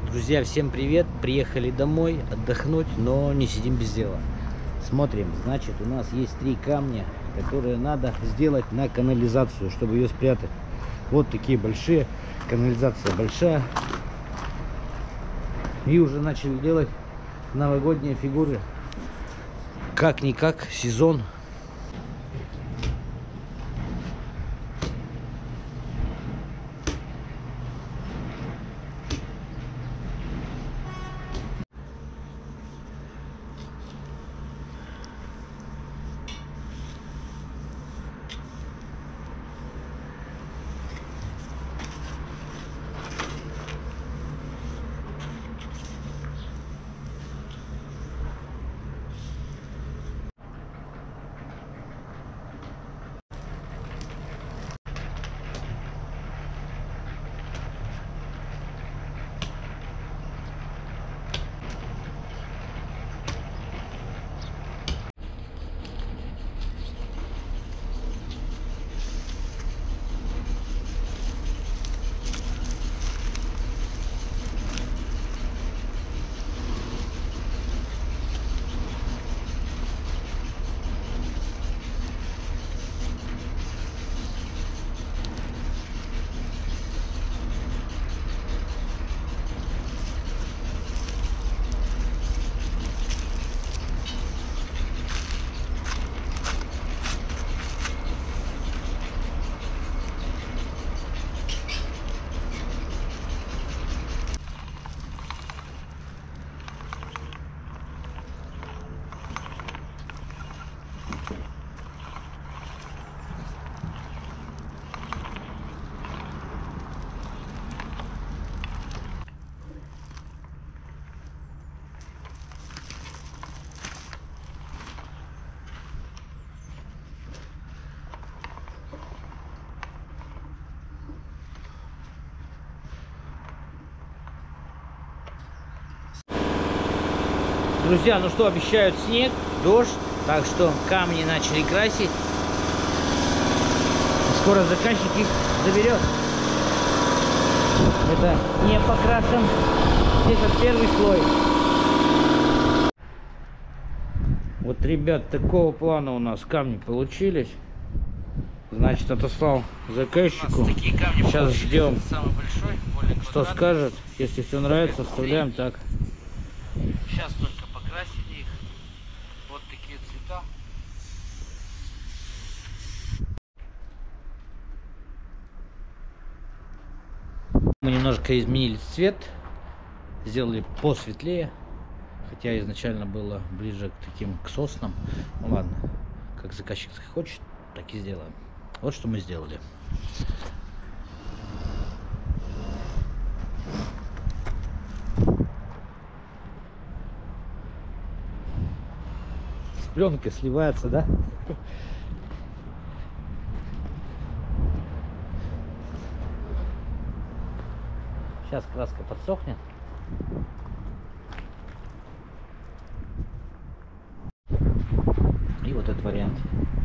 Друзья, всем привет! Приехали домой отдохнуть, но не сидим без дела. Смотрим, значит, у нас есть 3 камня, которые надо сделать на канализацию, чтобы ее спрятать. Вот такие большие, канализация большая. И уже начали делать новогодние фигуры. Как-никак сезон. Друзья, ну что, обещают снег, дождь, так что камни начали красить. Скоро заказчик их заберет. Это не покрашен, это первый слой. Вот, ребят, такого плана у нас камни получились. Значит, отослал заказчику. Сейчас ждем, что скажет. Если все нравится, оставляем так. Сейчас только покрасили их. Вот такие цвета. Мы немножко изменили цвет, сделали посветлее, хотя изначально было ближе к таким, к соснам. Ну ладно, как заказчик хочет, так и сделаем. Вот что мы сделали. Пленка сливается, да? Сейчас краска подсохнет. И вот этот вариант.